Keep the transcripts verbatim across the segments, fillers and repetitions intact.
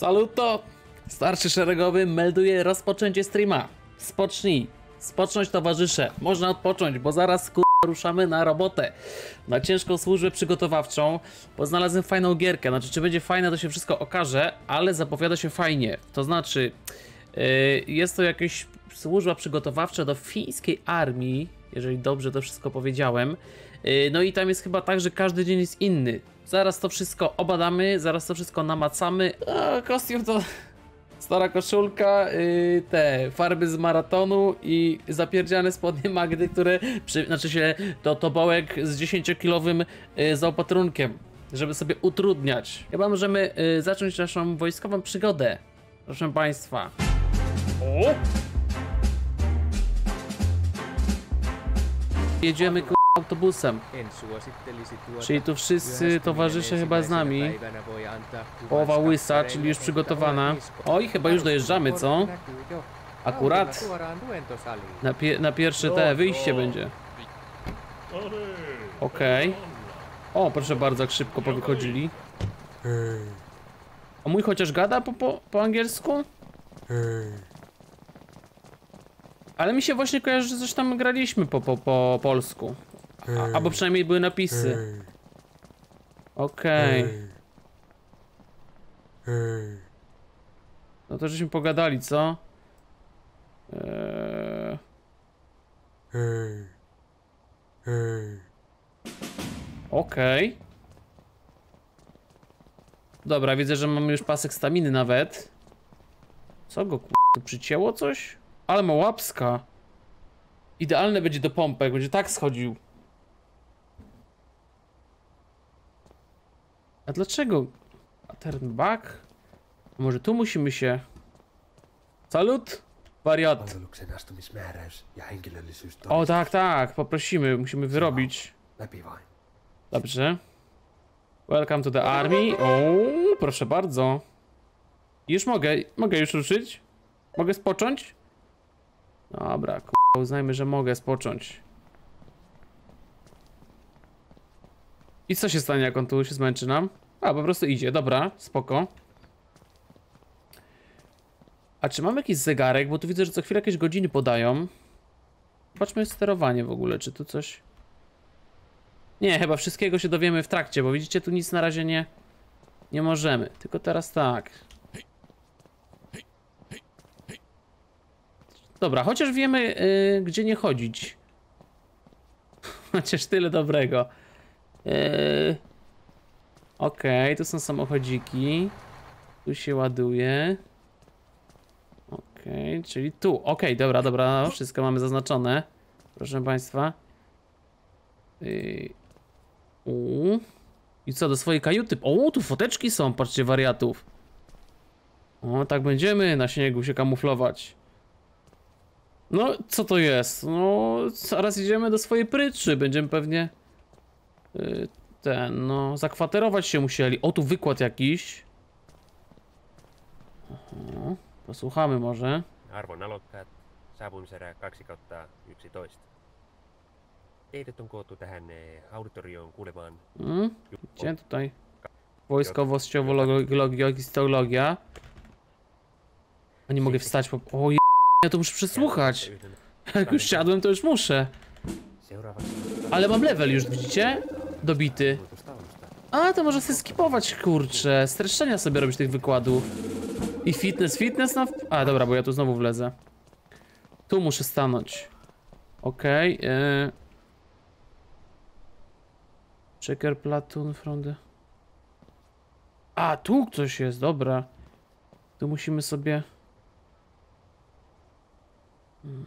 Saluto! Starszy szeregowy melduje rozpoczęcie streama. Spocznij. Spocznąć towarzysze. Można odpocząć, bo zaraz ku... ruszamy na robotę. Na ciężką służbę przygotowawczą, bo znalazłem fajną gierkę. Znaczy, czy będzie fajna, to się wszystko okaże, ale zapowiada się fajnie. To znaczy, yy, jest to jakaś służba przygotowawcza do fińskiej armii, jeżeli dobrze to wszystko powiedziałem. Yy, no i tam jest chyba tak, że każdy dzień jest inny. Zaraz to wszystko obadamy, zaraz to wszystko namacamy. A, kostium to... Stara koszulka, yy, te farby z maratonu i zapierdziane spodnie Magdy, które, przy, znaczy się, to tobołek z dziesięciokilowym yy, zaopatrunkiem, żeby sobie utrudniać. Chyba możemy yy, zacząć naszą wojskową przygodę, proszę państwa. O! Jedziemy ku... autobusem. Czyli tu wszyscy towarzysze chyba z nami. Połowa łysa, czyli już przygotowana. Oj, chyba już dojeżdżamy, co? Akurat na, pie na pierwsze te wyjście będzie. Okej. Okay. O, proszę bardzo, jak szybko powychodzili. A mój chociaż gada po, po, po angielsku? Ale mi się właśnie kojarzy, że coś tam graliśmy po, po, po polsku. A, albo przynajmniej były napisy. Okej. Okay. No to żeśmy pogadali, co? Eee... Okej. Okay. Dobra, widzę, że mamy już pasek staminy nawet. Co go k***a, przycięło coś? Ale ma łapska. Idealne będzie do pompek, będzie tak schodził. A dlaczego? A turn back? A może tu musimy się... Salut! Wariat. O tak, tak, poprosimy, musimy wyrobić. Dobrze. Welcome to the army. O, proszę bardzo. Już mogę, mogę już ruszyć? Mogę spocząć? Dobra, k***a, uznajmy, że mogę spocząć. I co się stanie, jak on tu się zmęczy nam? A, po prostu idzie, dobra, spoko. A czy mamy jakiś zegarek? Bo tu widzę, że co chwilę jakieś godziny podają. Zobaczmy sterowanie w ogóle, czy tu coś... Nie, chyba wszystkiego się dowiemy w trakcie, bo widzicie, tu nic na razie nie... Nie możemy, tylko teraz tak. Dobra, chociaż wiemy, yy, gdzie nie chodzić. Chociaż tyle dobrego. Yy... Okej, okay, tu są samochodziki. Tu się ładuje. Okej, okay, czyli tu. Okej, okay, dobra, dobra, wszystko mamy zaznaczone. Proszę państwa. Yy... U. I co, do swojej kajuty? O, tu foteczki są, patrzcie, wariatów. O, tak będziemy na śniegu się kamuflować. No, co to jest? No, zaraz idziemy do swojej pryczy. Będziemy pewnie... Yy, ten, no, zakwaterować się musieli. O, tu wykład jakiś. Aha, posłuchamy może. Arvon aloittajat, saapumiserä kaksi kautta yksitoista. Teidät on koottu tähän auditorioon kuulemaan. Hmm? Gdzie tutaj? Wojskowościowo-logia, histologia. A nie mogę wstać, po... O je... ja to muszę przesłuchać. Jak już siadłem, to już muszę. Ale mam level już, widzicie? Dobity. A, to może sobie skipować, kurczę. Streszczenia sobie robić tych wykładów. I fitness, fitness na... A, dobra, bo ja tu znowu wlezę. Tu muszę stanąć. Okej. Okay, yy... Checker platoon from the... A, tu ktoś jest, dobra. Tu musimy sobie... Hmm.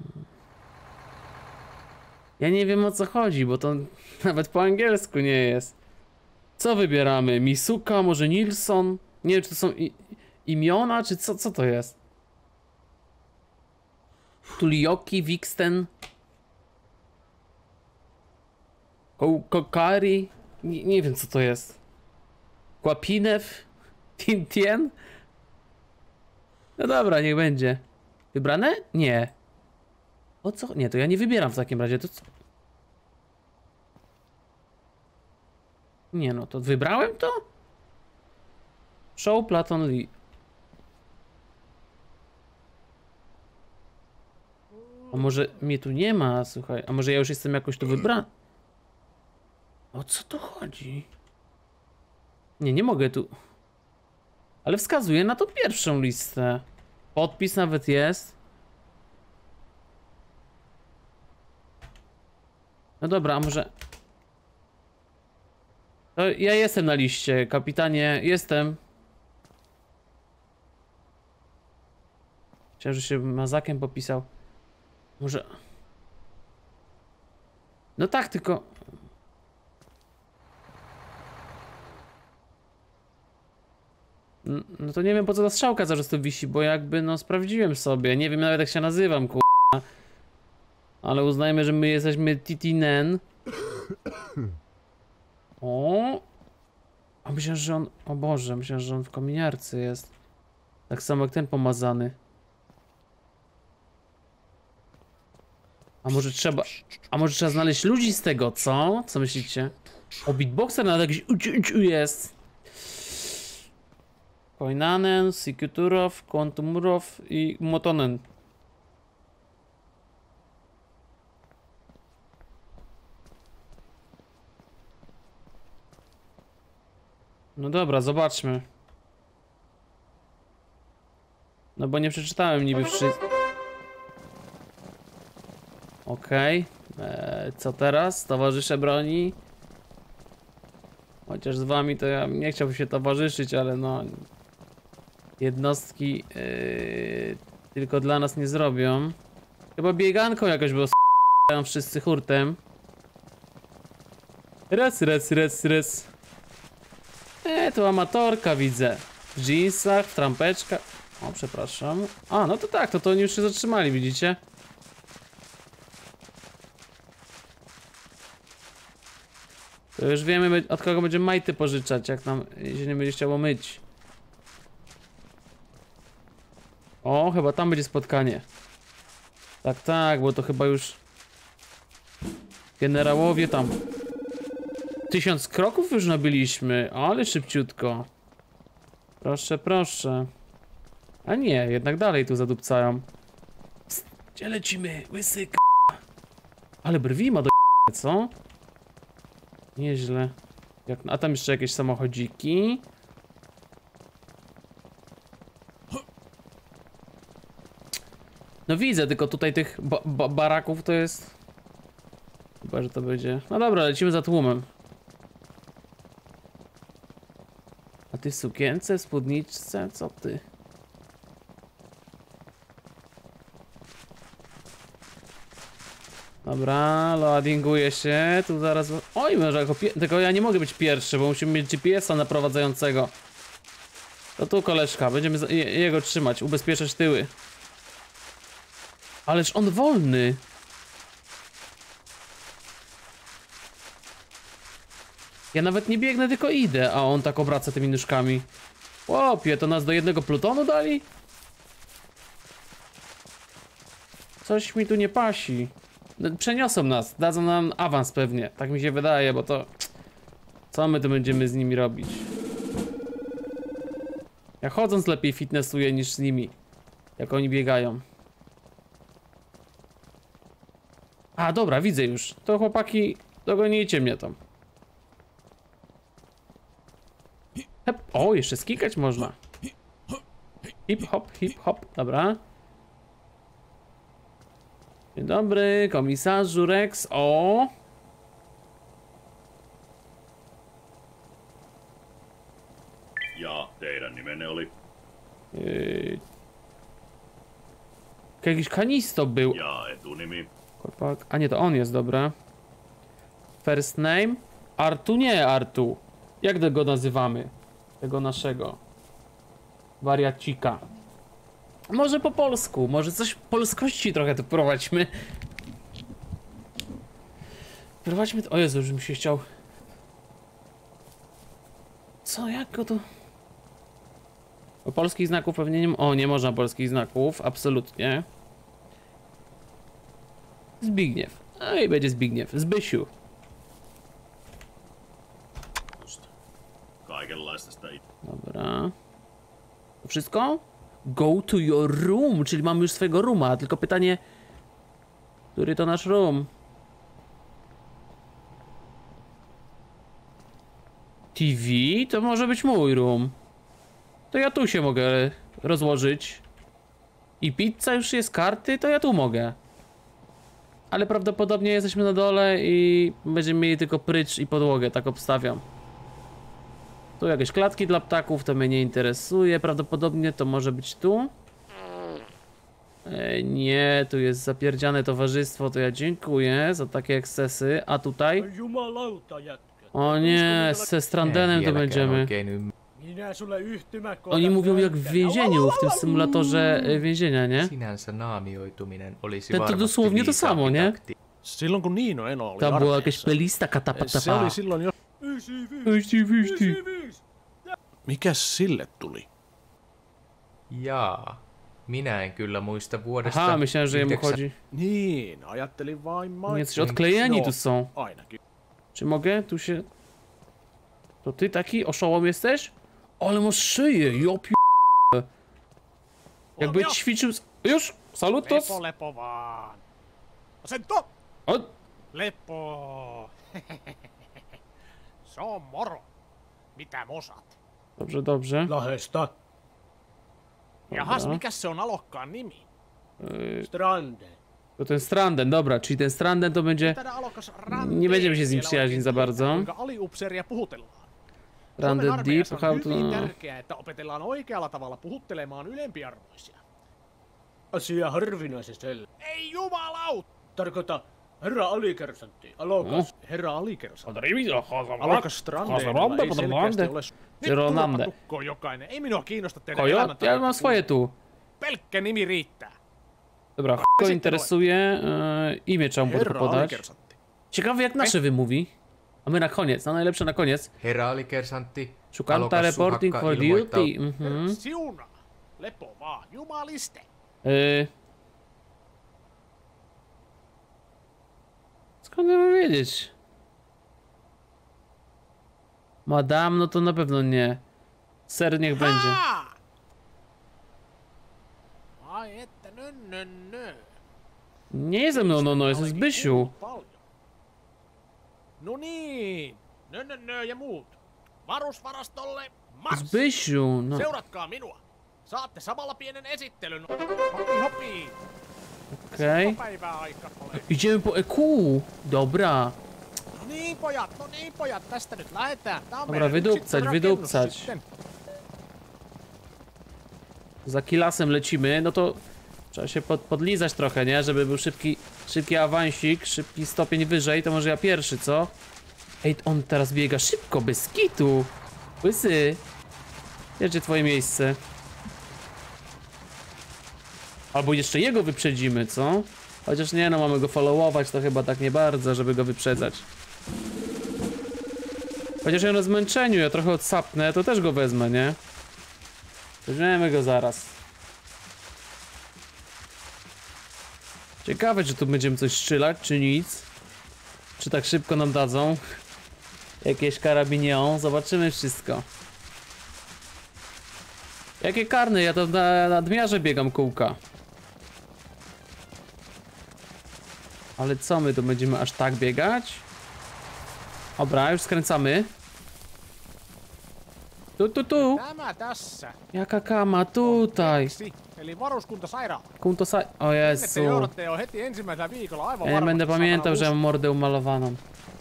Ja nie wiem, o co chodzi, bo to nawet po angielsku nie jest. Co wybieramy? Misuka, może Nilsson? Nie wiem, czy to są i imiona, czy co, co to jest? Tulioki, Wiksten, Ko Kokari? Nie, nie wiem, co to jest. Kłapinew? Tintien? No dobra, niech będzie. Wybrane? Nie. O co? Nie, to ja nie wybieram w takim razie. To co? Nie no, to wybrałem to? Show Platon Lee. A może mnie tu nie ma, słuchaj. A może ja już jestem jakoś tu wybrany? O co tu chodzi? Nie, nie mogę tu. Ale wskazuję na tą pierwszą listę. Podpis nawet jest. No dobra, a może... To ja jestem na liście, kapitanie, jestem. Chciałem, że się mazakiem popisał. Może... No tak, tylko... No to nie wiem, po co ta strzałka zaraz tu wisi, bo jakby no sprawdziłem sobie. Nie wiem nawet jak się nazywam, k***a. Ale uznajmy, że my jesteśmy Titinen. O! A myślę, że on... O Boże, myślę, że on w kominiarce jest. Tak samo jak ten pomazany. A może trzeba... A może trzeba znaleźć ludzi z tego, co? Co myślicie? O, beatboxer nawet jakiś uciu, uciu jest. Koinanen, Sikuturow, Kontumurow i Motonen. No dobra, zobaczmy. No bo nie przeczytałem niby wszystko. Okej. Okay. Eee, co teraz? Towarzysze broni. Chociaż z wami to ja nie chciałbym się towarzyszyć, ale no... Jednostki yy, tylko dla nas nie zrobią. Chyba bieganką jakoś, bo s***ają wszyscy hurtem. Res, res, res, res. Eee, to amatorka widzę. W jeansach, w trampeczkach. O, przepraszam. A, no to tak, to to oni już się zatrzymali, widzicie? To już wiemy, od kogo będziemy majty pożyczać, jak nam się nie będzie chciało myć. O, chyba tam będzie spotkanie. Tak, tak, bo to chyba już... Generałowie tam... Tysiąc kroków już nabyliśmy, ale szybciutko. Proszę, proszę. A nie, jednak dalej tu zadupcają. Psst, gdzie lecimy? Łysy k***. Ale brwi ma do co? Nieźle. Jak... A tam jeszcze jakieś samochodziki. No widzę, tylko tutaj tych ba ba baraków to jest... Chyba, że to będzie... No dobra, lecimy za tłumem. A ty w sukience, spódniczce? Co ty? Dobra, loadinguje się, tu zaraz... Oj, może jako pie... Tylko ja nie mogę być pierwszy, bo musimy mieć G P S-a naprowadzającego. To tu koleżka, będziemy je jego trzymać, ubezpieczać tyły. Ależ on wolny. Ja nawet nie biegnę, tylko idę, a on tak obraca tymi nóżkami. Chłopie, to nas do jednego plutonu dali? Coś mi tu nie pasi. Przeniosą nas, dadzą nam awans pewnie. Tak mi się wydaje, bo to... Co my tu będziemy z nimi robić? Ja chodząc lepiej fitnessuję niż z nimi. Jak oni biegają. A, dobra, widzę już. To chłopaki, dogonijcie mnie tam. Hep. O, jeszcze skikać można. Hip hop, hip hop, dobra. Dzień dobry, komisarzu Rex. O! Ja teidän nimenne oli? Yy... Jakiś kanisto był. Ja etunimi? Korpak. A nie, to on jest, dobra. First name? Artu? Nie, Artu. Jak go nazywamy? Tego naszego wariacika. Może po polsku, może coś polskości trochę tu prowadźmy. Prowadźmy to. O Jezu, już mi się chciał. Co, jak go to? O polskich znaków pewnie nie... O, nie można polskich znaków, absolutnie. Zbigniew. A i będzie Zbigniew. Zbysiu. Just. Kaikenlaista sitä it- Dobra. To wszystko? Go to your room, czyli mamy już swojego rooma, tylko pytanie... Który to nasz room? T V? To może być mój room. To ja tu się mogę rozłożyć. I pizza już jest, karty, to ja tu mogę. Ale prawdopodobnie jesteśmy na dole i będziemy mieli tylko prycz i podłogę, tak obstawiam. Tu jakieś klatki dla ptaków, to mnie nie interesuje. Prawdopodobnie to może być tu. E, nie, tu jest zapierdziane towarzystwo, to ja dziękuję za takie ekscesy. A tutaj? Jumalauta jätkä. O nie, ze Strandenem tu będziemy. Minä sulle yhtymäkohdan Oni mówią jak w näytän. więzieniu, w tym symulatorze e, więzienia, nie? Sinänsä naamioituminen olisi Ten to varmasti dosłownie to samo, viisaampi nie? takti- Silloin kun Niino Eno oli Tam była jakaś armeijassa, playlista se katapatapa. oli silloin jo... Wyjście, wyjście. Mikäs sille tuli? Jaa. Minä en kyllä muista vuodesta Aha, myślałem, że jemu yhdeksän- chodzi. Niin, ajattelin vain mainita. Nie, coś odklejeni No, tu są. ainakin. Czy mogę? Tu się... To ty taki oszołom jesteś? Ale masz szyję, ja pi... Jakby Olmia! ćwiczył... z- Już! Salutos! Lepo, lepo vaan. Asento! O! Lepo. Se on moro. Mitä mosat? Dobrze, dobrze. Lahesta. Jahas, Dobra. mikäs se on alokkaan nimi? Yy, Strande. to ten Stranden, dobra, czyli ten Stranden to będzie... Tänä alokas Rande. Nie będziemy się z nim Siellä przyjaźnić za oikein bardzo. kuinka aliupseeria puhutellaan. Suomen Stranded Deep, armeijassa how on to... hyvin tärkeää, että opetellaan oikealla tavalla puhuttelemaan ylempiarvoisia. Asia harvinaisesta. Ei jumalaut! Tarkoita herra alikersantti. Alokas Oh. herra alikersantti. Alokas Alokas Strandeella ei selkeästi ole... Nyt Ronande. turpa tukkoon jokainen. Ei minua kiinnosta teidän Kojot, ja elämäntarina. mam swoje tu. Pelkkä nimi riittää. Dobra, ch- go interesuje. Yy, imię trzeba mu tylko Herra podać. alikersantti. Ciekawe jak nasze wymówi. A my na koniec, no najlepsze na koniec. Herra alikersantti, Szukam halukas teleporting suhakka for ilmoittaa- duty. Mhm. Siunaa. Lepo vaan. Jumaliste. Yy. Skąd ja mam wiedzieć? Madame, no to na pewno nie. Ser niech będzie. Haa! Ai että, nö, nö, nö. Nie jest ze mną, no no, jest Olikin Zbysiu. kuullut paljon. No niin, nö, nö, nö ja muut. Varusvarastolle mars! Zbysiu, no. Seuratkaa minua. Saatte samalla pienen esittelyn. Hopi hopi. Okej. Okay. Päivää aika ole. Idziemy po E Q. Dobra. No niin pojat, no niin pojat, tästä nyt lähetään. Tää on Dobra, meidän wydupcać, yksikkö rakennus wydupcać. sitten. Za kilasem lecimy, no to trzeba się pod, podlizać trochę, nie? Żeby był szybki, szybki awansik, szybki stopień wyżej, to może ja pierwszy, co? Ej, on teraz biega szybko, bez kitu. Łysy. Gdzie twoje miejsce? Albo jeszcze jego wyprzedzimy, co? Chociaż nie, no mamy go followować, to chyba tak nie bardzo, żeby go wyprzedzać. Chociaż ja na zmęczeniu, ja trochę odsapnę, to też go wezmę, nie? Weźmiemy go zaraz. Ciekawe, czy tu będziemy coś strzelać, czy nic. Czy tak szybko nam dadzą jakieś karabinią. Zobaczymy wszystko. Jakie karne? Ja to na nadmiarze biegam kółka. Ale co, my tu będziemy aż tak biegać? Dobra, już skręcamy. Tu, tu, tu. Tämä tässä. Jaka kama tutaj? Keksi, eli varuskuntasairaala. Kunto sa... O Että Jezu. joudutte jo heti ensimmäisellä viikolla aivan Ja nie varmasti będę saamana pamiętał, że uusi- mam mordę umalowaną.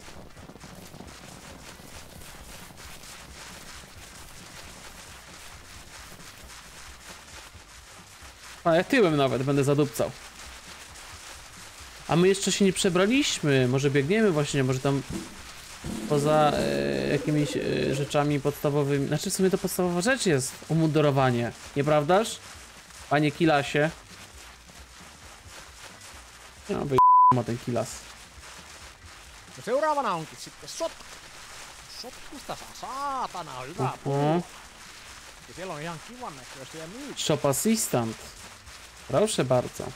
A ja tyłem nawet będę zadupcał. A my jeszcze się nie przebraliśmy. Może biegniemy właśnie, może tam poza e, jakimiś e, rzeczami podstawowymi. Znaczy w sumie to podstawowa rzecz jest umundurowanie. Nieprawdaż? Panie kilasie. No wy ma ten kilas. No seuraavana onkin sitten sotku. Sotkusta saa saatana hyvää Oho. puhua. Ja siellä on ihan kivan näköisiä myyjiä. Shop Assistant. Proszę bardzo.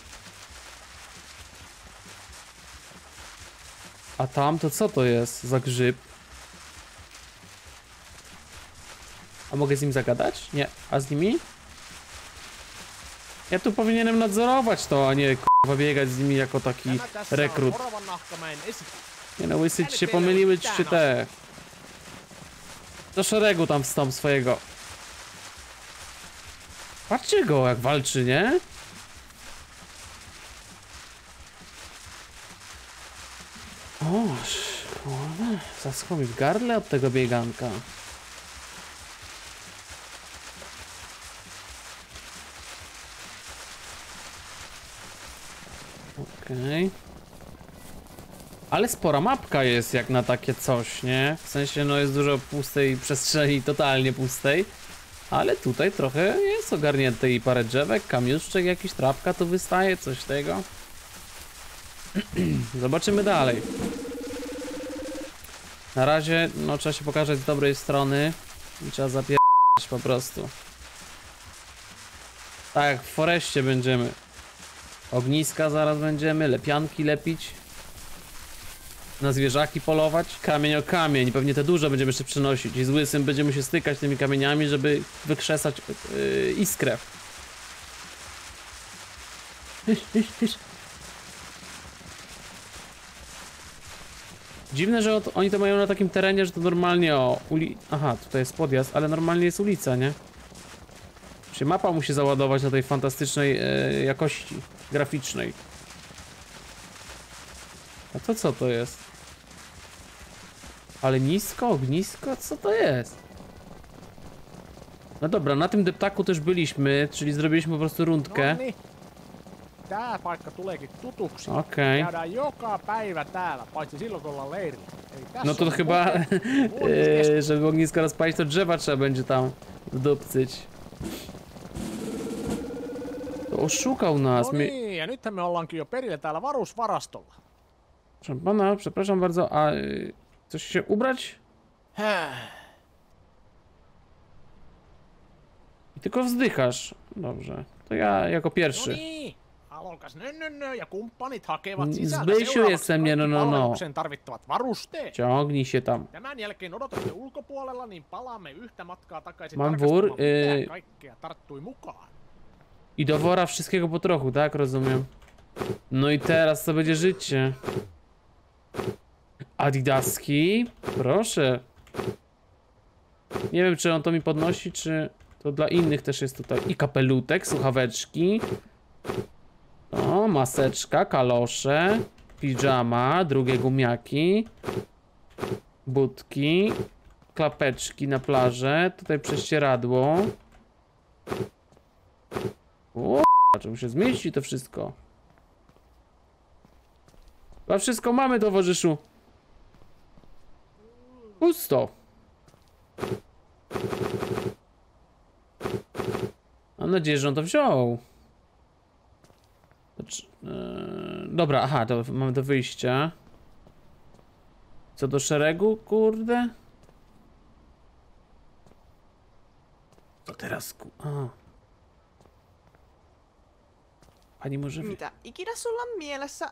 A tam to co to jest za grzyb? A mogę z nim zagadać? Nie. A z nimi? Ja tu powinienem nadzorować to, a nie k***a k***a biegać z nimi jako taki Tämä tässä on rekrut. Oravannahkamäen esitys. Nie no, łysy ci się pomyliły, czy te... Do szeregu tam wstąp swojego. Patrzcie go, jak walczy, nie? O, kurde, zaschło mi w gardle od tego bieganka. Okej. Okay. Ale spora mapka jest jak na takie coś, nie? W sensie, no jest dużo pustej przestrzeni, totalnie pustej. Ale tutaj trochę jest ogarnięte i parę drzewek, kamiuszczek, jakiś trawka tu wystaje, coś tego. Zobaczymy dalej. Na razie, no trzeba się pokazać z dobrej strony i trzeba zapierać po prostu. Tak jak w foreście będziemy. Ogniska zaraz będziemy, lepianki lepić. Na zwierzaki polować, kamień o kamień, pewnie te duże będziemy jeszcze przynosić i z łysym będziemy się stykać tymi kamieniami, żeby wykrzesać yy, iskrę. Iś, iś, iś. Dziwne, że od, oni to mają na takim terenie, że to normalnie o uli... Aha, tutaj jest podjazd, ale normalnie jest ulica, nie? Czy mapa musi załadować na tej fantastycznej yy, jakości graficznej. A to co to jest? Ale nisko, ognisko? Co to jest? No dobra, na tym deptaku też byliśmy, czyli zrobiliśmy po prostu rundkę. Nonni, tää paikka tuleekin tutuksi. Okei. Okay. Käydään joka päivä täällä, paitsi silloin kun ollaan leirillä. Eli tässä No to on chyba, muuten e, żeby ognisko rozpalić, to drzewa trzeba będzie tam wdupcyć. To oszukał nas. No My... niin, ja nythän me ollaankin jo perillä täällä varusvarastolla. Proszę pana, przepraszam bardzo, a y, coś się ubrać? I tylko wzdychasz. Dobrze, to ja jako No pierwszy. niin, Alokas nönnönnö ja kumppanit hakevat Mm, sisältä Zbysiu seuraavaksi jestem, nie, no, kaikki no, no. palvelukseen tarvittavat varusteet. Ciągnij się tam. Tämän jälkeen odotatte ulkopuolella, niin palaamme yhtä matkaa takaisin Mam tarkastamaan, wór, yy. mitä kaikkea tarttui mukaan. I do wora wszystkiego po trochu, tak? Rozumiem. No i teraz to będzie życie. Adidaski? Proszę. Nie wiem, czy on to mi podnosi, czy to dla innych też jest tutaj. I kapelutek, słuchaweczki. O, maseczka, kalosze, piżama, drugie gumiaki, budki, klapeczki na plażę, tutaj prześcieradło. O, czemu się zmieści to wszystko? Chyba wszystko mamy, towarzyszu. Pusto. Mam nadzieję, że on to wziął. Znaczy, yy, dobra, aha, to mamy do wyjścia. Co do szeregu, kurde? To teraz ku... A. Pani może... wy- Mitä ikinä sulla on mielessä?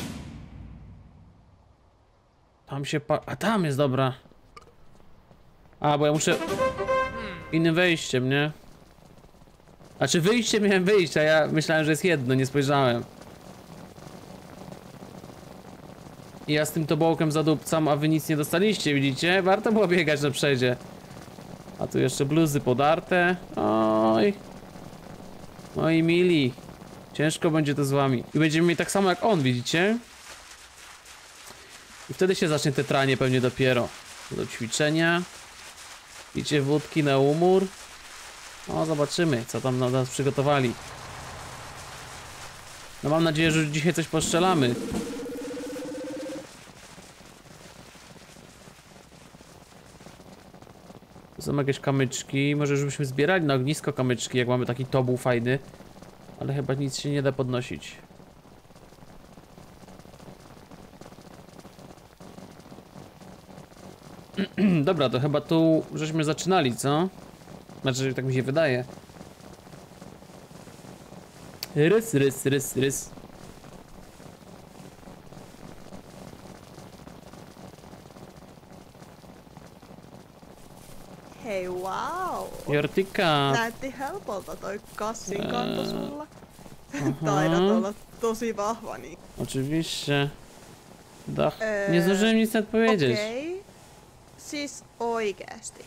Tam się pa... A tam jest, dobra. A, bo ja muszę... Innym wejściem, nie? Znaczy wyjście miałem wyjść, a ja myślałem, że jest jedno, nie spojrzałem. I ja z tym tobołkiem zadupcam, a wy nic nie dostaliście, widzicie? Warto było biegać na przedzie. A tu jeszcze bluzy podarte. Oj. Moi mili. Ciężko będzie to z wami. I będziemy mieli tak samo jak on, widzicie? I wtedy się zacznie te tranie pewnie dopiero. Do ćwiczenia. Picie wódki na umór. O, zobaczymy, co tam na nas przygotowali. No mam nadzieję, że dzisiaj coś postrzelamy. Tu są jakieś kamyczki. Może już byśmy zbierali na ognisko kamyczki, jak mamy taki tobuł fajny. Ale chyba nic się nie da podnosić. Dobra, to chyba tu żeśmy zaczynali, co? Znaczy, tak mi się wydaje. Rys, rys, rys, rys. Hei wow! Jortika. Näytti helpolta toi kassin kanto sulla. Taidat olla tosi vahva, niin... Oczywiście. Dach. Eee, Nie zdążyłem nic nawet powiedzieć. Okei. Okay. Siis oikeesti.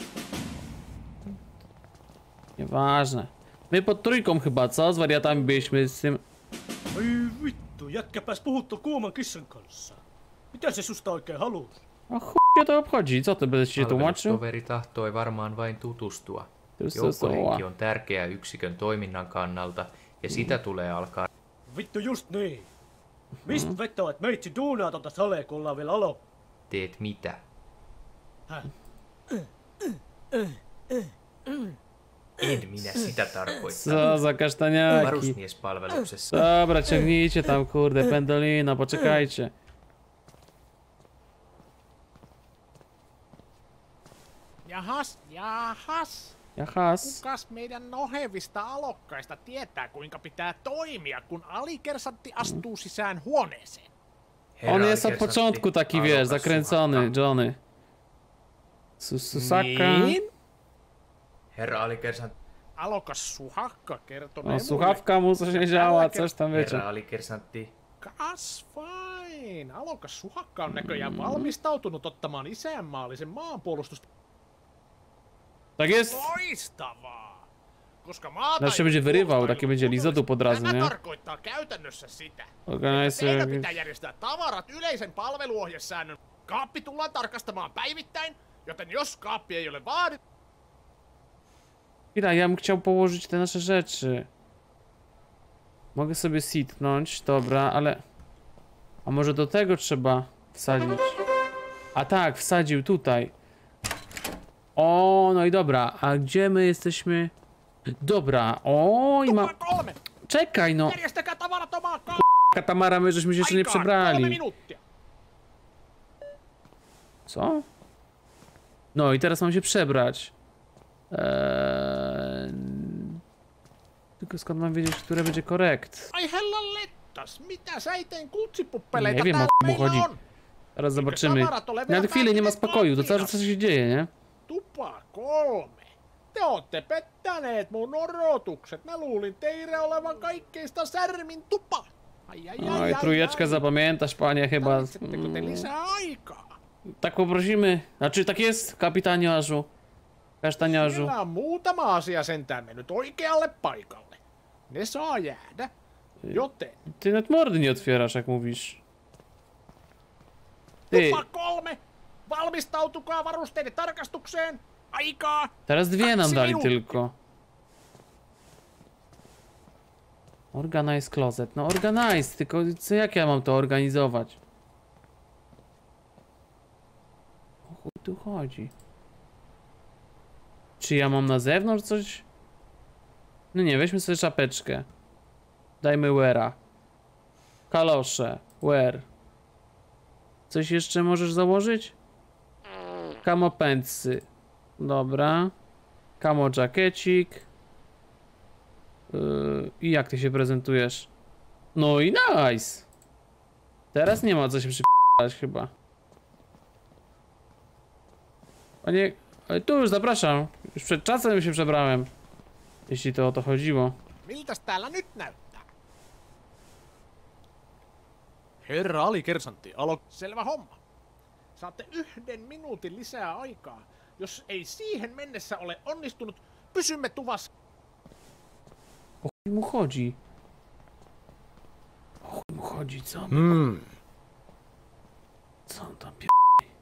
Nieważne. My pod trójką chyba, co? Z wariatami byliśmy z tym... Ai vittu, jätkä pääs puhuttua kuuman kissan kanssa. Mitä se susta oikein haluus? A chuj to obchodzi, co ty będziesz się tłumaczył? Palvelustoveri tahtoi varmaan vain tutustua. Tutustua. Joukkohenki on tärkeä yksikön toiminnan kannalta ja sitä tulee alkaa. Vittu just niin. Mist mm. vetoo, et meitsi duunaa tota salee, kun ollaan vielä alo? Teet mitä? Häh? En minä sitä tarkoittanut. Co za kasztaniaki. Varusmiespalveluksessa. Dobra, ciągnijcie tam, kurde, pendolino, poczekajcie. Jahas, jahas. Jahas. Kukas meidän nohevista alokkaista tietää, kuinka pitää toimia, kun alikersantti astuu sisään huoneeseen? On jest od początku taki, wiesz, zakręcony, Johnny. Susaka. Niin? Herra alikersantti. Alokas suhakka kertonee No, mulle. słuchawka mu coś nie działa, coś tam wiecie. Herra alikersantti. Kas fine. Alokas suhakka on näköjään valmistautunut ottamaan isänmaallisen maanpuolustusta. Tak jest. Loistavaa! Koska maata Znaczy się będzie wyrywał, takie będzie lizodup od razu, Tämä nie? tarkoittaa käytännössä sitä, Organizuje teidän jakieś... pitää järjestää tavarat yleisen palveluohjesäännön. Kaappi tullaan tarkastamaan päivittäin, joten jos kaappi ei ole vaadittu... Chwila, ja bym chciał położyć te nasze rzeczy. Mogę sobie sitnąć, dobra, ale... A może do tego trzeba wsadzić? A tak, wsadził tutaj. O, no i dobra, a gdzie my jesteśmy? Dobra, o i ma... Tupla kolme! Czekaj no! Järjestäkää tavarat omaan kaappiin! Katamara, my żeśmy się jeszcze nie Kolme przebrali. minuuttia! Co? No i teraz mam się przebrać. Eee... Tylko skąd mam wiedzieć, które będzie korekt? Ai hella lettas, mitä säiteen kutsipuppeleita Nie wiem, o täällä co mu meillä chodzi. on? Teraz zobaczymy. Nawet chwilę nie ma spokoju, to cały czas coś się dzieje, nie? Tupa kolme. Te ootte pettäneet mun odotukset. Mä luulin teidän olevan kaikkeista särmin tupa. Ai ai ai Oj, ai, trójeczkę ai. zapamiętasz, panie, chyba. Tarvitsetteko te lisää aikaa? Tak poprosimy. Znaczy, tak jest, kapitaniarzu. Kasztaniarzu. Siellä on muutama asia sentään mennyt oikealle paikalle. Ne saa jäädä. Joten... Ty nawet mordy nie otwierasz, jak mówisz. Ty, Tupa kolme! Valmistautukaa varusteiden tarkastukseen! Aikaa! teraz dwie nam Kaksi dali minuuttia. tylko. Organize closet. No organize, tylko co, jak ja mam to organizować? O chuj tu chodzi? Czy ja mam na zewnątrz coś? No nie, weźmy sobie czapeczkę. Dajmy weara. Kalosze. Wear. Coś jeszcze możesz założyć? Camo pętsy. Dobra. Camo jackecik. Yy, I jak ty się prezentujesz? No i nice. Teraz nie ma co się przyp***ać chyba. Panie, ale tu już zapraszam. Już przed czasem się przebrałem. Jeśli to o to chodziło. Miltäs täällä nyt näyttää? Herra alikersantti, alo... Selvä homma. Saatte yhden minuutin lisää aikaa. Jos ei siihen mennessä ole onnistunut, pysymme tuvassa. O chuj mu chodzi? O chuj mu chodzi, co? Hmm. Co on tam pier...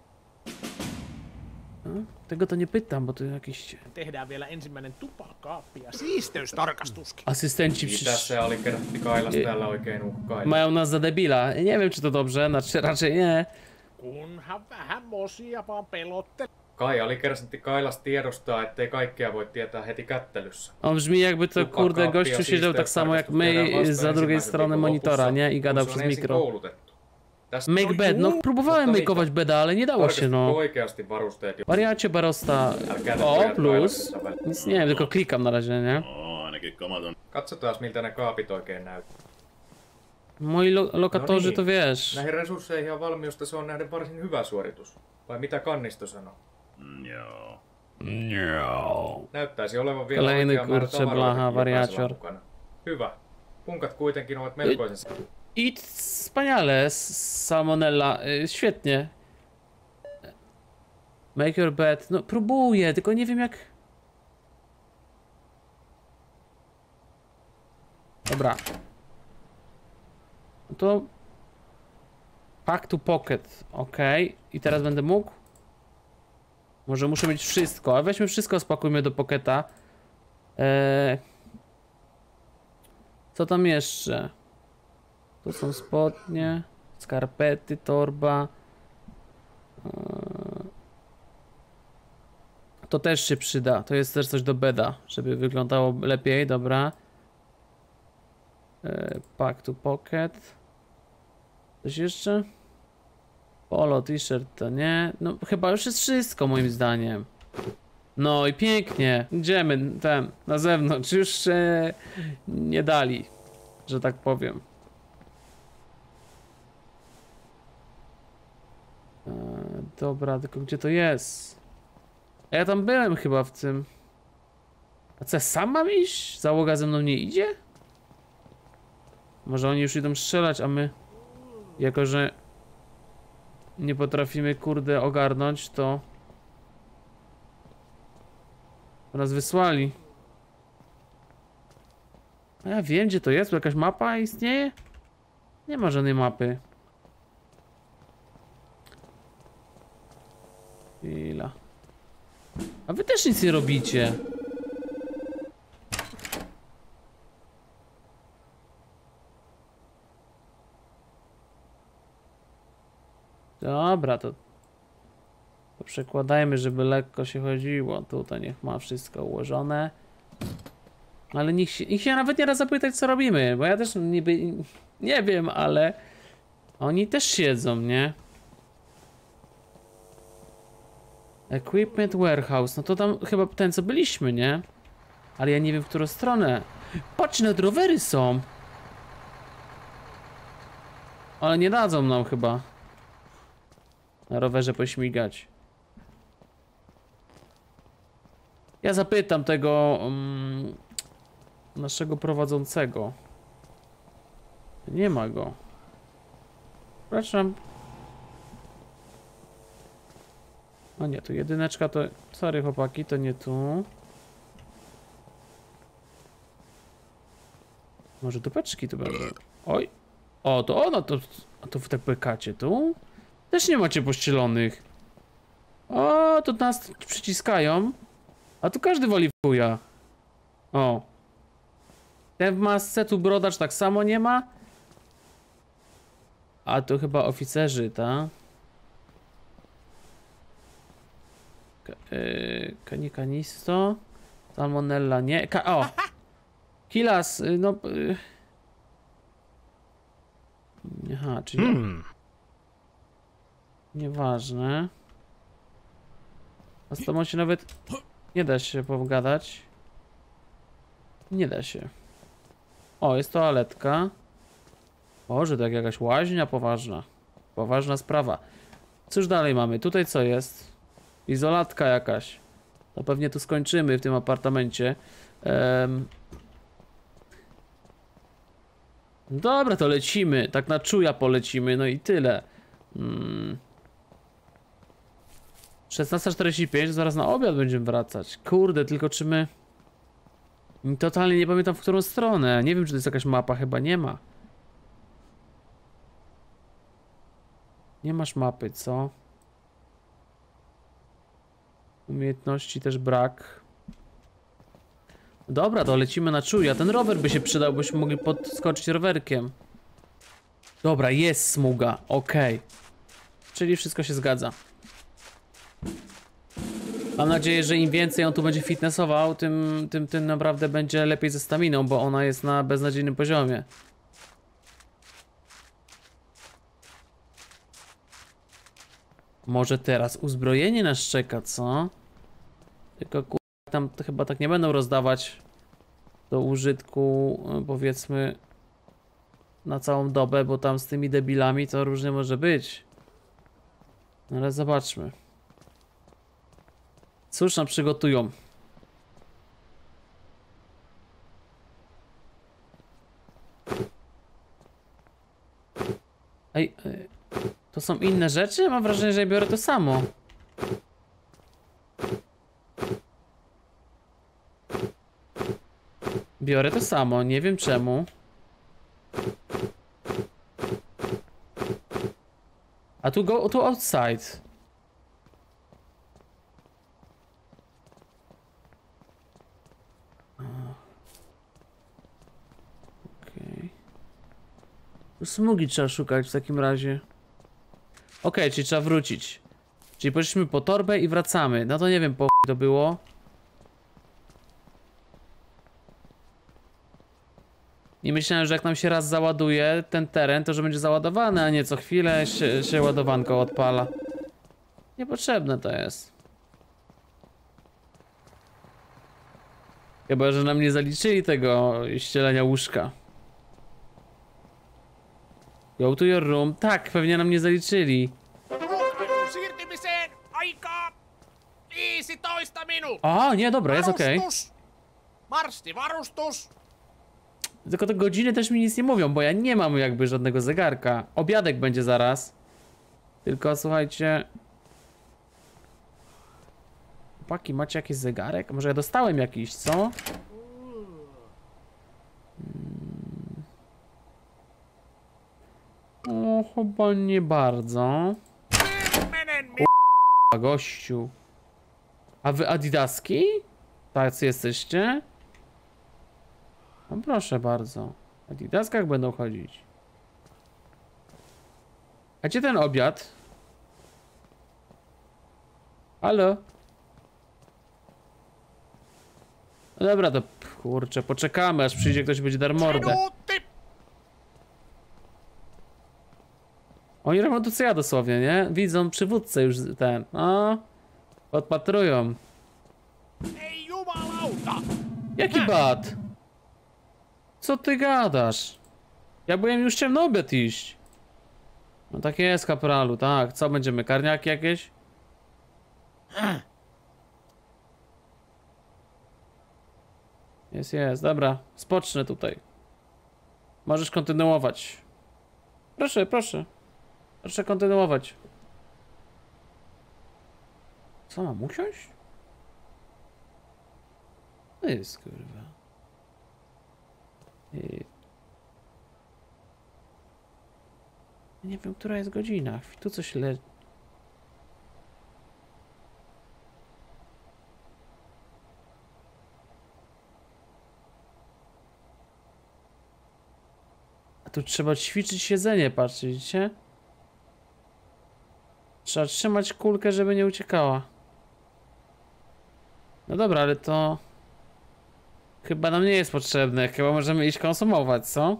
No, tego to nie pytam, bo to jakieś Tehdään vielä ensimmäinen tupakaappi ja siisteystarkastuskin. asystenci Mitä przecież se alikersantti Kailas I- täällä oikein uhkailee? mają nas za debila. Nie wiem, czy to dobrze, znaczy raczej nie. Kunhan vähän mosia vaan pelotte. Kai alikersantti Kailas tiedostaa, ettei kaikkea voi tietää heti kättelyssä. On brzmi jakby to, Tupakaappi kurde, ja gościu siedział tak samo jak my siisteystarkastus tehdään vasta za drugiej ensimmäisen strony viikon monitora, lopussa, nie? I kun gadał se on przez ensin mikro. koulutettu. Tästä Make bed, no próbowałem Mutta makeować mitä? beda, ale nie dało się, no. Tarkastako oikeasti varusteet jo? Wariacie Barosta. Älkää te O, pojat plus. kaivassa välillä. Nic nie wiem, tylko klikam na razie, nie? No, ainakin kamat on. Katsotaan miltä ne kaapit oikein näyttää. Moi lo lokatorzy No niin. to wiesz. Näihin resursseihin ja valmiustaso on nähden varsin hyvä suoritus. Vai mitä Kannisto sanoo? Mm, joo. Joo. Näyttäisi olevan vielä Kolejny, oikea määrä kurczę, tavaroitakin blaha, jokaisella wariacior. mukana. Hyvä. Punkat kuitenkin ovat melkoisen... I wspaniale, s- salmonella, y, świetnie. Make your bed, no próbuję, tylko nie wiem jak... Dobra. No to... Pack to pocket, ok. I teraz będę mógł? Może muszę mieć wszystko, a weźmy wszystko, spakujmy do pocketa. Eee... Co tam jeszcze? Tu są spodnie, skarpety, torba. Eee... To też się przyda, to jest też coś do beda, żeby wyglądało lepiej, dobra. Eee, pack to pocket. Coś jeszcze? Polo, t-shirt to nie. No chyba już jest wszystko moim zdaniem. No i pięknie. Idziemy ten na zewnątrz. Już e, nie dali, że tak powiem. E, dobra, tylko gdzie to jest? A ja tam byłem chyba w tym. A co, ja sam mam iść? Załoga ze mną nie idzie? Może oni już idą strzelać, a my... Jako że nie potrafimy, kurde, ogarnąć, to nas wysłali. A ja wiem, gdzie to jest. Tu jakaś mapa istnieje? Nie ma żadnej mapy. Chwila. A wy też nic nie robicie. Dobra, to, to przekładajmy, żeby lekko się chodziło. Tutaj niech ma wszystko ułożone. Ale niech się, niech się nawet nie raz zapytać, co robimy, bo ja też niby nie wiem, ale oni też siedzą, nie? Equipment warehouse, no to tam chyba ten, co byliśmy, nie? Ale ja nie wiem, w którą stronę. Patrz, nawet rowery są. Ale nie dadzą nam chyba na rowerze pośmigać. Ja zapytam tego um, naszego prowadzącego. Nie ma go. Przepraszam. O nie, tu jedyneczka to... Sorry chłopaki, to nie tu. Może dupeczki tu będą. Oj. O, to ono to... A to w te pekacie tu? Też nie macie pościelonych. O, to nas przyciskają. A tu każdy woli w chuja. O. Ten w masce, tu brodacz tak samo nie ma. A tu chyba oficerzy, ta? Yy, Kanikanisto. Salmonella nie. Ka o! Kilas, y, no... Y Aha, czyli... Hmm. Nieważne. A z tobą się nawet nie da się pogadać. Nie da się. O, jest toaletka. Boże, tak jakaś łaźnia poważna. Poważna sprawa. Cóż dalej mamy? Tutaj co jest? Izolatka jakaś. To pewnie tu skończymy w tym apartamencie. Um... Dobra, to lecimy. Tak na czuja polecimy, no i tyle. Hmm. szesnasta czterdzieści pięć, zaraz na obiad będziemy wracać. Kurde, tylko czy my... Totalnie nie pamiętam, w którą stronę. Nie wiem, czy to jest jakaś mapa, chyba nie ma. Nie masz mapy, co? Umiejętności też brak. Dobra, to lecimy na czuja. Ten rower by się przydał, byśmy mogli podskoczyć rowerkiem. Dobra, jest smuga, okej. Okay. Czyli wszystko się zgadza. Mam nadzieję, że im więcej on tu będzie fitnessował, tym, tym, tym naprawdę będzie lepiej ze staminą, bo ona jest na beznadziejnym poziomie. Może teraz uzbrojenie nas czeka, co? Tylko kur... tam to chyba tak nie będą rozdawać do użytku, powiedzmy, na całą dobę, bo tam z tymi debilami to różnie może być. No ale zobaczmy. Cóż nam przygotują? Ej, ej, to są inne rzeczy? Mam wrażenie, że ja biorę to samo. Biorę to samo, nie wiem czemu. A tu go, tu outside. Okej. Okay. Smugi trzeba szukać w takim razie. Okej, okay, czyli trzeba wrócić. Czyli poszliśmy po torbę i wracamy. No to nie wiem po chuj to było. I myślałem, że jak nam się raz załaduje ten teren, to że będzie załadowany, a nie co chwilę się, się ładowanko odpala. Niepotrzebne to jest. Chyba, że nam nie zaliczyli tego ścielenia łóżka. Go to your room. Tak, pewnie nam nie zaliczyli. Siirtymiseen aikaa viisitoista minut. A, nie, dobra, jest okej. Okay. Marssivarustus. Tylko te godziny też mi nic nie mówią, bo ja nie mam jakby żadnego zegarka. Obiadek będzie zaraz. Tylko słuchajcie... Chłopaki, macie jakiś zegarek? Może ja dostałem jakiś, co? Hmm. O, chyba nie bardzo. O, gościu. A wy Adidaski? Tacy jesteście? No proszę bardzo. W Adidaskach będą chodzić. A gdzie ten obiad? Halo? No dobra, to kurczę, poczekamy, aż przyjdzie ktoś, będzie dar mordę. Oni robią to co ja dosłownie, nie? Widzą przywódcę już ten, no. Podpatrują. Ei jumalauta! Jaki bat? Co ty gadasz? Ja byłem już chciałem na obiad iść. No tak jest, kapralu, tak. Co będziemy, karniaki jakieś? Jest, jest, dobra. Spocznę tutaj. Możesz kontynuować. Proszę, proszę. Proszę kontynuować. Co, mam usiąść? To jest, kurwa. I... Nie wiem, która jest godzina. Tu coś le... A tu trzeba ćwiczyć siedzenie, patrzcie, widzicie? Trzeba trzymać kulkę, żeby nie uciekała. No dobra, ale to... Chyba nam nie jest potrzebne. Chyba możemy iść konsumować, co?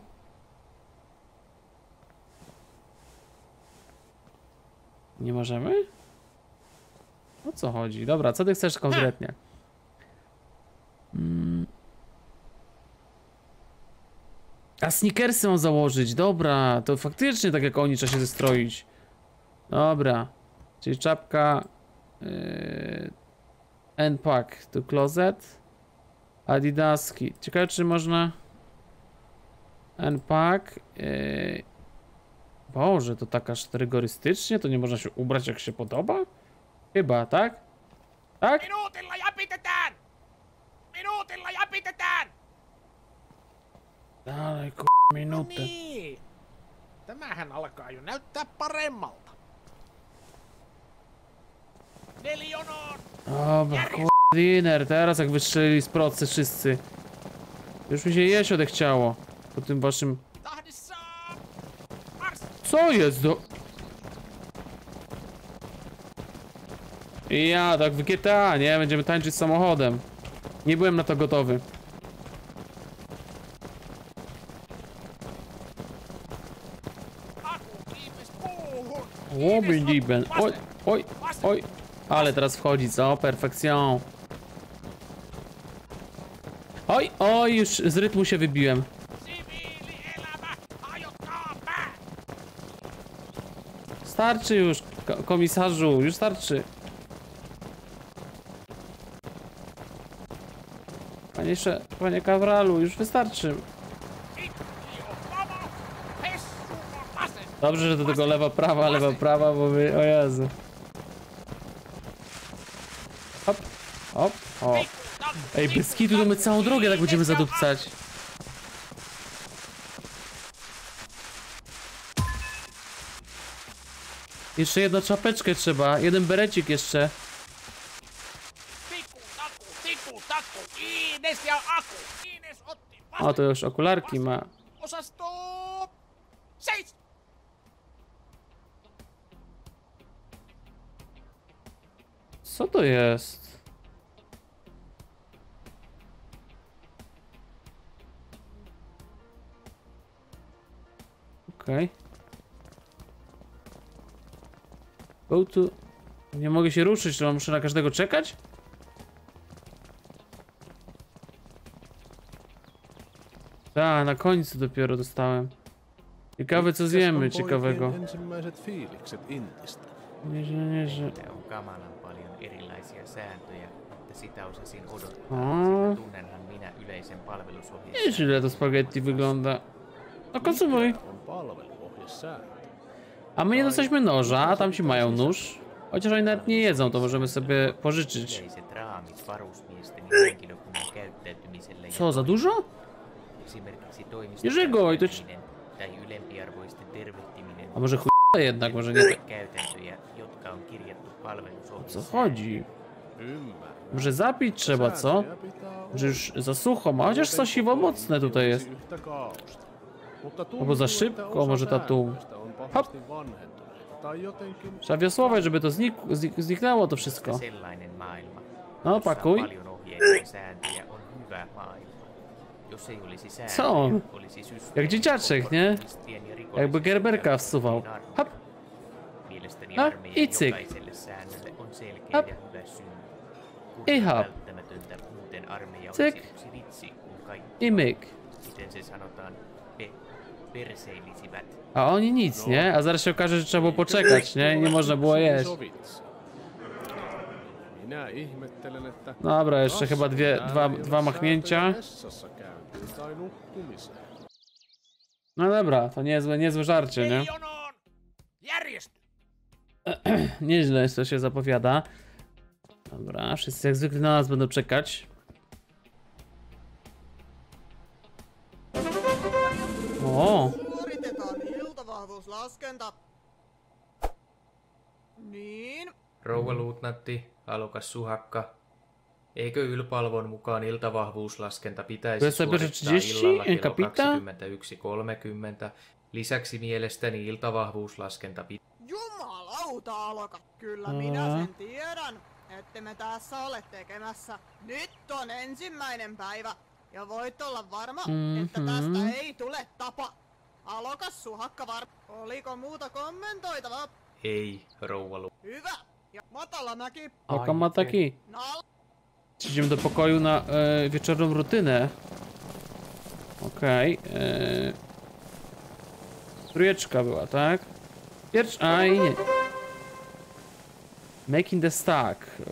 Nie możemy? O co chodzi? Dobra, co ty chcesz konkretnie? Mm. A sneakersy mam założyć, dobra. To faktycznie tak jak oni trzeba się zestroić. Dobra. Czyli czapka... Yy, N-pack to closet. Adidaski. Ciekawe, czy można... N-pack. Yy... Boże, to tak aż rygorystycznie? To nie można się ubrać jak się podoba? Chyba, tak? Tak? Minuutilla jäpitetään! Minuutilla jäpitetään! Dalej, k***, minutę. No niin. Tämähän alkaa jo näyttää paremmalta. Nelionoon! Dobra, k***, dinner. Teraz jak wystrzelili z procy wszyscy. Już mi się jeść odechciało. Po tym waszym... Tahdissaan! Mars! Co jest do... Ja, tak w G T A, nie? Będziemy tańczyć samochodem. Nie byłem na to gotowy. Łoby niben. Oj, oj, oj. Ale teraz wchodzi, co? Perfekcją. Oj, oj, już z rytmu się wybiłem. Starczy już, ko komisarzu, już starczy. Panie, panie kapralu, już wystarczy. Dobrze, że do tego lewa, prawa, lewa, prawa, bo my... O Jezu. Hop, hop, hop. Ej, bez kitu to my całą drogę tak będziemy zadupcać. Jeszcze jedną czapeczkę trzeba, jeden berecik jeszcze. Tiku, taku, tiku, taku, Ines ja Aku. Ines otti O, to już okularki ma. osasto. Seis! Co to jest? Okej. Okay. Go to... Nie mogę się ruszyć, to muszę na każdego czekać? Tak, na końcu dopiero dostałem. Ciekawe co zjemy ciekawego. Ensimmäiset fiilikset Intistä. Nie, że nie, że... On kamalan paljon erilaisia sääntöjä, että sitä osasin odottaa, O, sillä tunnenhan minä yleisen palvelusohjeen. nieźle to spaghetti wygląda. No konsumuj. On palveluohjesääntö. A my nie dostaliśmy noża, a tamci mają nóż. Chociaż oni nawet nie jedzą, to możemy sobie pożyczyć. Yleiset raamit varusmiesten ja henkilökunnan käyttäytymiselle ja Co, za dużo? esimerkiksi Jerzego, i to ci- toimistokäyttäminen tai ylempiarvoisten tervehtiminen A może chuj jednak, może nie tak. käytäntöjä, jotka on kirjattu O co palvelusohjeeseen. chodzi? Ymmärrän. Może zapić trzeba, co? Sääntöjä pitää Że już za sucho ma, chociaż to siwo mocne tutaj jest. yhtä kaaosta. Mutta Albo za tuntuu, szybko, että osa może ta tłum. säännöistä on pahasti vanhentuneita tai jotenkin Trzeba wiosłować, żeby to znik znik zniknęło to wszystko. Sellainen maailma, No, jossa on pakuj. paljon ohjeita ja sääntöjä, on hyvä maailma. Jos ei olisi sääntöjä, Co on? olisi systeemi Jak dzieciaczek, nie? konformistien ja rikollisten Jakby Gerberka käyttäjien wsuwał. armeija. Hop, Mielestäni No, armeijan itse. jokaiselle säännölle on selkeä Hop. ja hyvä syy. Kun Ei on hop. välttämätöntä, muuten armeija Tsek. olisi yksi vitsi kuin kaikki. i myk. Miten se sanotaan? Pe perseilisivät. A oni nic, nie? A zaraz się okaże, że trzeba było poczekać, nie? I nie można było jeść. sovitse. Minä ihmettelen, että Dobra, jeszcze chyba dwie, dwa, dwa machnięcia. vessassa käyntiin tai nukkumiseen. No dobra, to niezłe, niezłe żarcie, nie? Jonoon! Järjesty! Nieźle to się zapowiada. Dobra, wszyscy jak zwykle na nas będą czekać. O, Suoritetaan iltavahvuuslaskenta. Niin. Rouva luutnantti, alokas Suhakka. Eikö Ylpalvon mukaan iltavahvuuslaskenta pitäisi Questa per suorittaa trzydzieści, illalla en kello capita? kaksikymmentäyksi kolmekymmentä? Lisäksi mielestäni iltavahvuuslaskenta pitäisi... Jumalauta, aloka. Kyllä Aa. minä sen tiedän, että me tässä ole tekemässä. Nyt on ensimmäinen päivä. Ja voit olla varma, että Mhm. tästä ei tule tapa. Alokas Suhakka var... Oliko muuta kommentoitavaa? Ei, rouva lu... Hyvä. Ja Matalamäki. oka ma taki. Nal... Idziemy do pokoju na e, wieczorną rutynę. Okej. Okay, e... Trójeczka była, tak? Pierwsza... Aj, nie. Making the stack. E...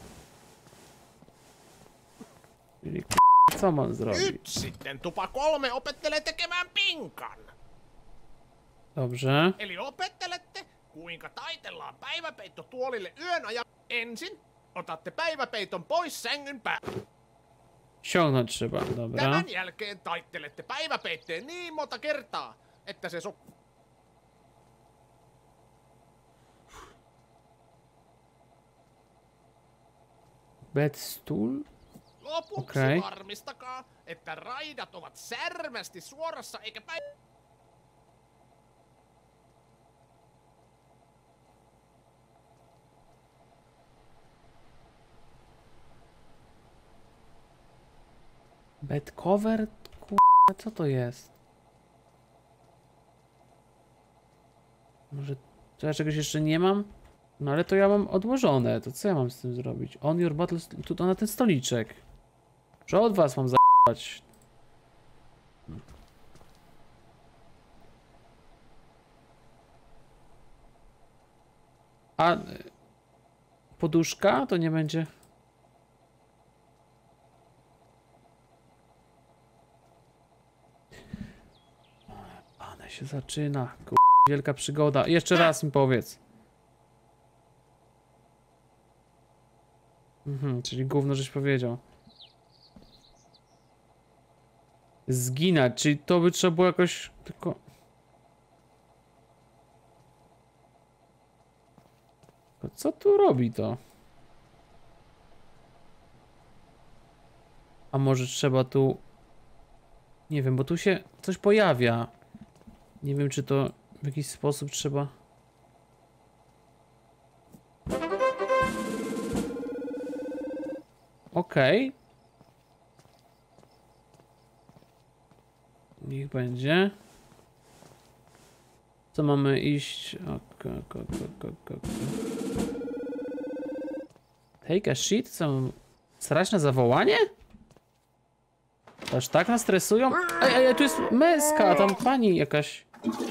Czyli k- co mam zrobić? Nyt sitten tupa kolme opettelee tekemään pinkan. Dobrze. Eli opettelette, kuinka taitellaan päiväpeitto tuolille yön ajan. Ensin otatte päiväpeiton pois sängyn päältä. Ściągnąć trzeba, dobra. Tämän jälkeen taittelette päiväpeitteen niin monta kertaa, että se so... Bedstool? Lopuksi Okei. varmistakaa, että raidat ovat särmästi suorassa eikä päin... Bed cover? K***a, co to jest? Może to ja czegoś jeszcze nie mam? No ale to ja mam odłożone, to co ja mam z tym zrobić? On your battle... Tu to na ten stoliczek. Że od was mam za***ać. A... y, Poduszka? To nie będzie... Pane się zaczyna, k***. wielka przygoda. Jeszcze raz mi powiedz. Mhm, czyli gówno żeś powiedział. Zginać, czyli to by trzeba było jakoś tylko... Co tu robi to? A może trzeba tu... Nie wiem, bo tu się coś pojawia. Nie wiem, czy to w jakiś sposób trzeba... Okej. Okay. Niech będzie. Co mamy iść? Okay, okay, okay, okay. Take a shit? Co? Srać na zawołanie? Aż tak nas stresują? Ej, ej, tu jest męska, a tam pani jakaś.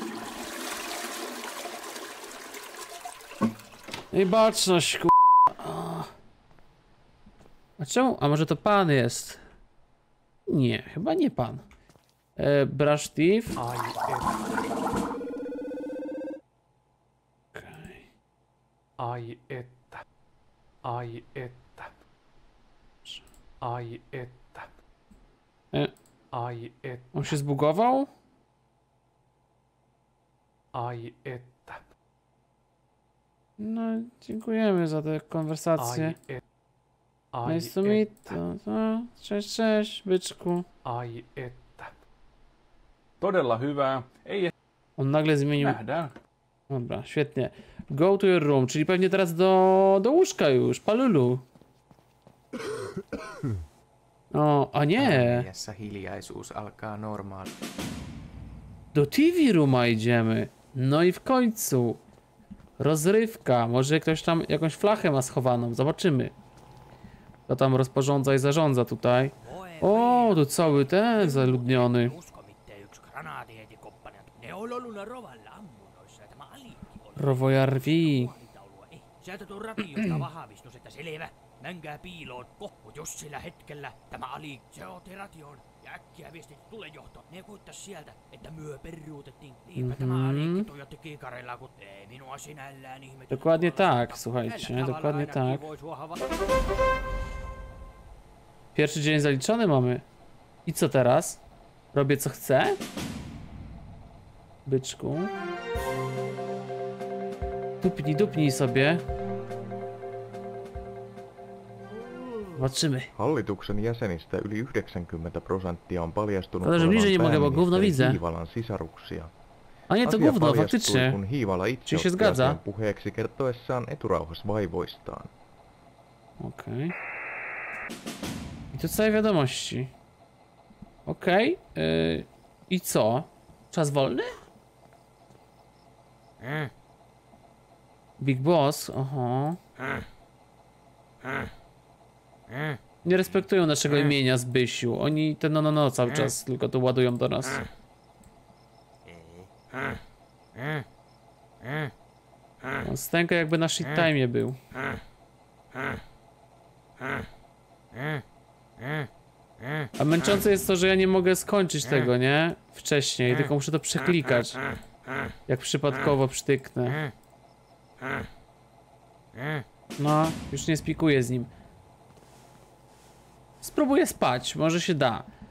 Ej, baczność, ku... A czemu? A może to pan jest? Nie, chyba nie pan. E, brush teeth. Ai, Okay. ai että. Ai että. Ai että. E, Ai että. on się zbugował? Ai että. No, dziękujemy za tę konwersację. Ai että. Ai Nice to meet. että. No, cześć, cześć, byczku. Ai että. Todella hyvää. Ei On nagle zmienił. nähdään. Dobra, świetnie. Go to your room, czyli pewnie teraz do, do łóżka już, palulu. O, a nie. Armeijassa hiljaisuus alkaa normaali. Do T V rooma idziemy. No i w końcu. Rozrywka. Może ktoś tam jakąś flachę ma schowaną. Zobaczymy. Kto tam rozporządza i zarządza tutaj. O, tu cały ten zaludniony. Rowojarwi. Sieltä tuon radiosta vahvistus, että selvä. Menkää piiloon. Kohko jos sillä hetkellä tämä Ali, se otti ration. Ja äkkiä viestit tulejohto. Ne koittais sieltä, että myö peruutettiin. Niinpä tämä Ali tuijotti kiikareilla, kun ei minua sinällään ihmetystä. Dokładnie tak, słuchajcie, dokładnie tak. Pierwszy dzień zaliczony mamy. I co teraz? Robię co chcę? Byczku. Dupnij, dupnij sobie. Zobaczymy. Hallituksen jäsenistä yli yhdeksänkymmentä prosenttia on paljastunut Ale że bliżej nie mogę, bo gówno widzę. Hiivalan sisaruksia. A nie, to Asia gówno, paljastui, faktycznie. kun Hiivala itse Czy się otti zgadza? asian puheeksi kertoessaan eturauhas vaivoistaan. Okej. Okay. I to całe wiadomości. Okej. Okay. Yy, I co? Czas wolny? Big Boss, aha. Nie respektują naszego imienia Zbysiu. Oni te no no no cały czas tylko to ładują do nas. On stęka jakby na shit time był. A męczące jest to, że ja nie mogę skończyć tego, nie? Wcześniej, tylko muszę to przeklikać. Jak przypadkowo przytyknę. No, już nie spikuję z nim. Spróbuję spać, może się da.